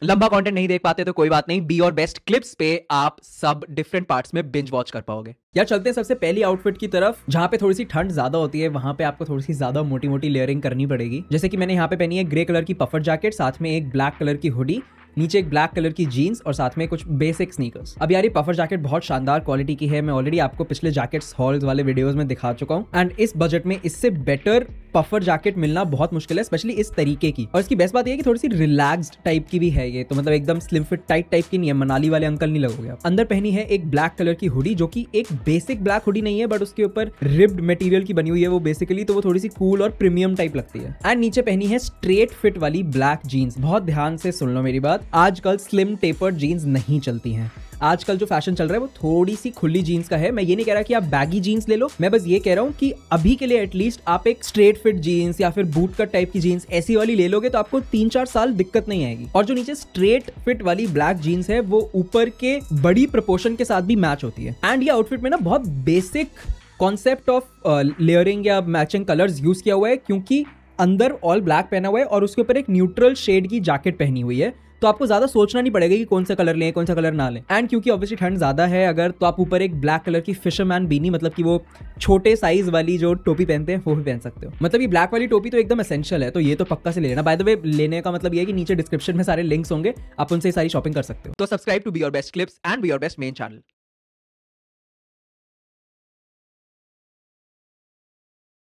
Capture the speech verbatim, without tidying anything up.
लंबा कंटेंट नहीं देख पाते तो कोई बात नहीं, बी और बेस्ट क्लिप्स पे आप सब डिफरेंट पार्ट्स में बिंज वॉच कर पाओगे। यार चलते हैं सबसे पहली आउटफिट की तरफ, जहां पे थोड़ी सी ठंड ज्यादा होती है, वहां पे आपको थोड़ी सी ज्यादा मोटी मोटी लेयरिंग करनी पड़ेगी। जैसे कि मैंने यहाँ पे पहनी है ग्रे कलर की पफर जैकेट, साथ में एक ब्लैक कलर की हुडी, नीचे एक ब्लैक कलर की जीन्स और साथ में कुछ बेसिक स्नीकर्स। अब यार ये पफर जैकेट बहुत शानदार क्वालिटी की है, मैं ऑलरेडी आपको पिछले जैकेट्स हॉल्स वाले वीडियोस में दिखा चुका हूँ। एंड इस बजट में इससे बेटर पफर जैकेट मिलना बहुत मुश्किल है, स्पेशली इस तरीके की। और इसकी बेस्ट बात ये है कि थोड़ी सी रिलैक्स्ड टाइप की भी है ये, तो मतलब एकदम स्लिम फिट टाइट टाइप की नहीं है, मनाली वाले अंकल नहीं लगोगे आप। अंदर पहनी है एक ब्लैक कलर की हुडी, जो कि एक बेसिक ब्लैक हुडी नहीं है, बट उसके ऊपर रिब्ड मटेरियल की बनी हुई है वो बेसिकली, तो वो थोड़ी सी कूल और प्रीमियम टाइप लगती है। एंड नीचे पहनी है स्ट्रेट फिट वाली ब्लैक जीन्स। बहुत ध्यान से सुन लो मेरी बात, आजकल स्लिम टेपर्ड जीन्स नहीं चलती हैं। आजकल जो फैशन चल रहा है वो थोड़ी सी खुली जीन्स का है। मैं ये नहीं कह रहा कि आप बैगी जीन्स ले लो, मैं बस ये कह रहा हूं कि अभी के लिए एटलीस्ट आप एक स्ट्रेट फिट जीन्स या फिर बूट कट टाइप की जीन्स ऐसी वाली ले लोगे तो आपको तीन चार साल दिक्कत नहीं आएगी। और जो नीचे स्ट्रेट फिट वाली ब्लैक जीन्स है वो ऊपर के बड़ी प्रोपोर्शन के साथ भी मैच होती है। एंड ये आउटफिट में ना बहुत बेसिक कॉन्सेप्ट ऑफ लेयरिंग या मैचिंग कलर्स यूज किया हुआ है, क्योंकि अंदर ऑल ब्लैक पहना हुआ है और उसके ऊपर एक न्यूट्रल शेड की जैकेट पहनी हुई है, तो आपको ज्यादा सोचना नहीं पड़ेगा कि कौन सा कलर लें कौन सा कलर ना लें। एंड क्योंकि ऑब्वियसली ठंड ज्यादा है अगर, तो आप ऊपर एक ब्लैक कलर की फिशरमैन बीनी, मतलब कि वो छोटे साइज वाली जो टोपी पहनते हैं वो भी पहन सकते हो। मतलब ये ब्लैक वाली टोपी तो एकदम एसेंशियल है, तो ये तो पक्का से ले लेना। बाय द वे लेने का मतलब ये है कि नीचे डिस्क्रिप्शन में सारे लिंक्स होंगे, आप उनसे सारी शॉपिंग कर सकते हो। तो subscribe to be your best clips and be your best men channel.